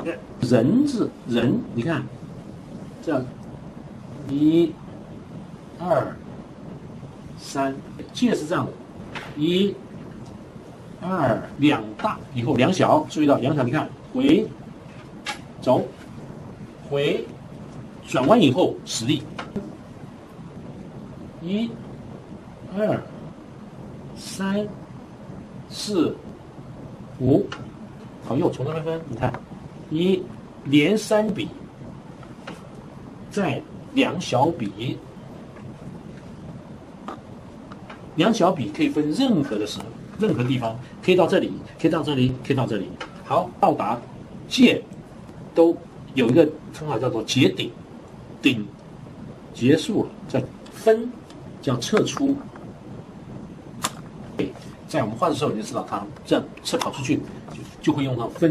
人字人，你看，这样1、2、3，界是这样的，1、2，两大以后两小，注意到两小，你看回走回，转弯以后实力，1、2、3、4、5，好，又从这边分，你看连3笔，再两小笔，两小笔可以分任何的时候。任何地方可以到这里，可以到这里，可以到这里。好，到达界都有一个称号叫做结顶，顶结束了，再分叫撤出。在我们画的时候，你就知道它这样跑出去就会用到分。